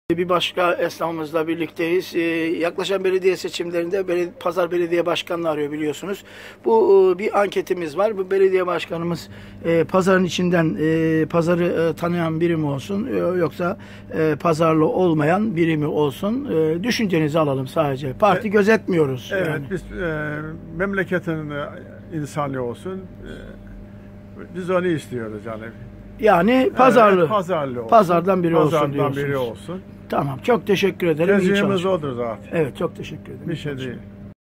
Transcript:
Bir başka esnafımızla birlikteyiz. Yaklaşan belediye seçimlerinde Pazar Belediye Başkanı'nı arıyor biliyorsunuz. Bu bir anketimiz var. Bu belediye başkanımız pazarın içinden pazarı tanıyan biri mi olsun yoksa pazarlı olmayan biri mi olsun? Düşüncenizi alalım sadece. Parti gözetmiyoruz. Evet, yani. biz memleketin insanı olsun. Biz onu istiyoruz yani. Yani pazarlı. Evet, pazarlı olsun. Pazardan biri olsun Pazardan diyorsunuz. biri olsun. Tamam. Çok teşekkür ederim. İyi Tercihimiz çalışmalar. odur zaten. Evet, çok teşekkür ederim. Bir şey değil.